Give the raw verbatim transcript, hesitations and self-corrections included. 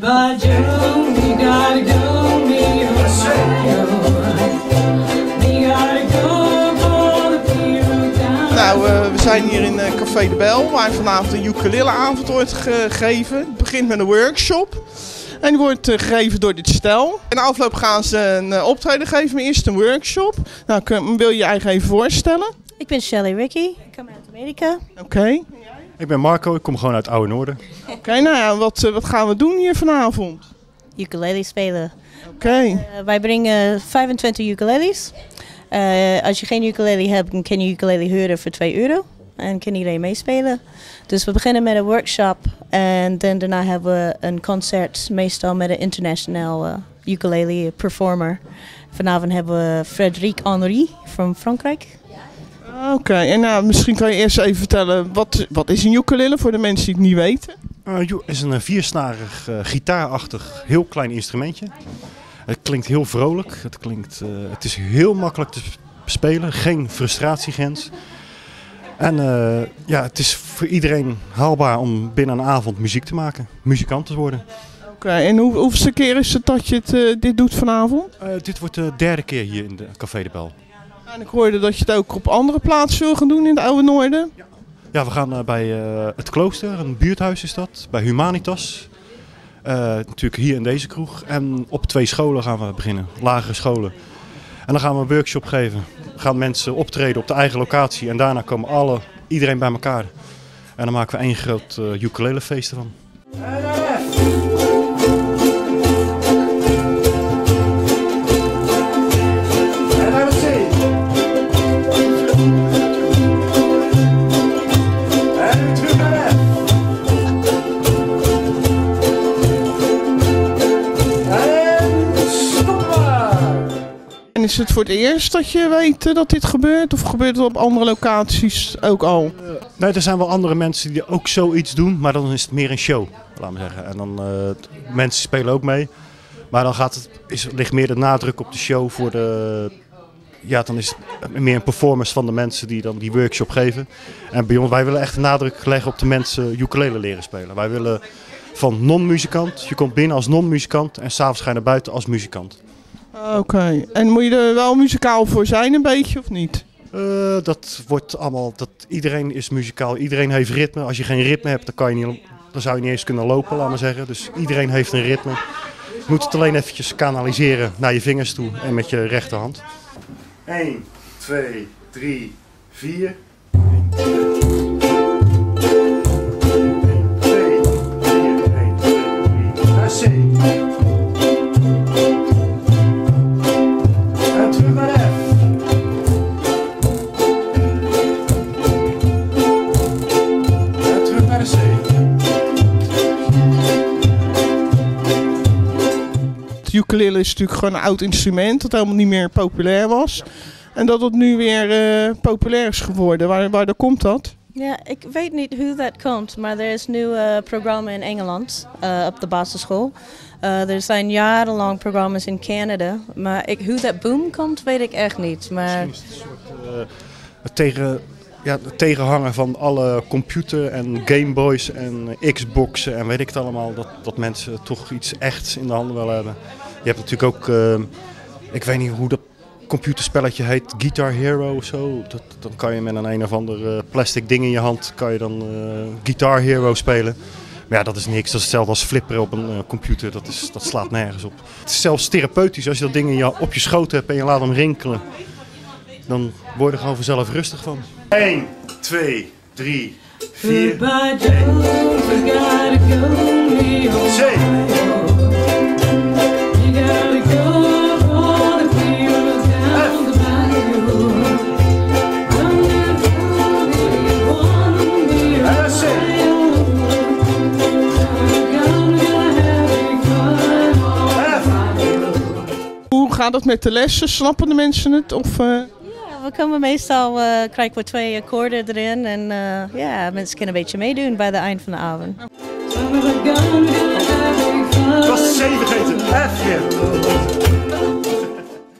Goodbye Joe, we gotta go, me oh we gotta go for the people down. Nou, uh, we zijn hier in uh, Café de Bel, waar vanavond een ukuleleavond wordt gegeven. Het begint met een workshop. En die wordt uh, gegeven door dit stel. In de afloop gaan ze een uh, optreden geven, maar eerst een workshop. Nou, kun, wil je je eigen even voorstellen? Ik ben Shelly Ricky, ik kom uit Amerika. Oké. Okay. Ik ben Marco, ik kom gewoon uit Oude Noorden. Oké, okay, nou ja, wat, uh, wat gaan we doen hier vanavond? Ukulele spelen. Oké. Okay. Uh, wij brengen vijfentwintig ukuleles. Uh, als je geen ukulele hebt, dan kan je ukulele huren voor twee euro. En kan iedereen meespelen. Dus we beginnen met een workshop en dan daarna hebben we een concert, meestal met een internationaal uh, ukulele performer. Vanavond hebben we Frédéric Henry van Frankrijk. Oké, okay. En nou, misschien kan je eerst even vertellen, wat, wat is een ukulele voor de mensen die het niet weten? Uh, het is een viersnarig, uh, gitaarachtig, heel klein instrumentje. Het klinkt heel vrolijk, het, klinkt, uh, het is heel makkelijk te spelen, geen frustratiegrens. En uh, ja, het is voor iedereen haalbaar om binnen een avond muziek te maken, muzikant te worden. Oké, okay, en hoe, hoeveelste keer is het dat je het, uh, dit doet vanavond? Uh, dit wordt de derde keer hier in de Café de Bel. En ik hoorde dat je het ook op andere plaatsen wil gaan doen in de Oude Noorden. Ja, ja we gaan uh, bij uh, het Klooster, een buurthuis is dat, bij Humanitas. Uh, natuurlijk hier in deze kroeg. En op twee scholen gaan we beginnen, lagere scholen. En dan gaan we een workshop geven. Gaan mensen optreden op de eigen locatie en daarna komen alle, iedereen bij elkaar. En dan maken we één groot uh, ukulelefeest ervan. Is het voor het eerst dat je weet uh, dat dit gebeurt? Of gebeurt het op andere locaties ook al? Uh, nee, er zijn wel andere mensen die ook zoiets doen, maar dan is het meer een show, laat me zeggen. En dan uh, mensen spelen ook mee, maar dan gaat het, is, ligt meer de nadruk op de show voor de. Ja, dan is het meer een performance van de mensen die dan die workshop geven. En bij ons, wij willen echt de nadruk leggen op de mensen ukulele leren spelen. Wij willen van non-muzikant, je komt binnen als non-muzikant en s'avonds ga je naar buiten als muzikant. Oké, okay. En moet je er wel muzikaal voor zijn een beetje of niet? Uh, dat wordt allemaal, dat, iedereen is muzikaal, iedereen heeft ritme. Als je geen ritme hebt, dan, kan je niet, dan zou je niet eens kunnen lopen, laat maar zeggen. Dus iedereen heeft een ritme. Je moet het alleen eventjes kanaliseren naar je vingers toe en met je rechterhand. één, twee, drie, vier. één, twee, vier, één, twee, drie, C. Ukulele is natuurlijk gewoon een oud instrument dat helemaal niet meer populair was. En dat het nu weer uh, populair is geworden. Waar, waar komt dat? Ja, ik weet niet hoe dat komt, maar er is nu een programma in Engeland uh, op de basisschool. Uh, er zijn jarenlang programma's in Canada, maar ik, hoe dat boom komt weet ik echt niet. Maar... Misschien is het een soort uh, het tegen, ja, het tegenhangen van alle computer en Gameboys en Xboxen en weet ik het allemaal. Dat, dat mensen toch iets echts in de handen willen hebben. Je hebt natuurlijk ook, uh, ik weet niet hoe dat computerspelletje heet, Guitar Hero of zo. Dat, dan kan je met een een of ander uh, plastic ding in je hand, kan je dan uh, Guitar Hero spelen. Maar ja, dat is niks. Dat is hetzelfde als flipperen op een uh, computer. Dat, is, dat slaat nergens op. Het is zelfs therapeutisch. Als je dat ding in je, op je schoot hebt en je laat hem rinkelen, dan word je er gewoon vanzelf rustig van. één, twee, drie, vier. Hoe gaat het met de lessen? Snappen de mensen het? Of, uh... Ja, we komen meestal, uh, krijgen we twee akkoorden erin en uh, ja, mensen kunnen een beetje meedoen bij het eind van de avond. Het was C vergeten, F hier.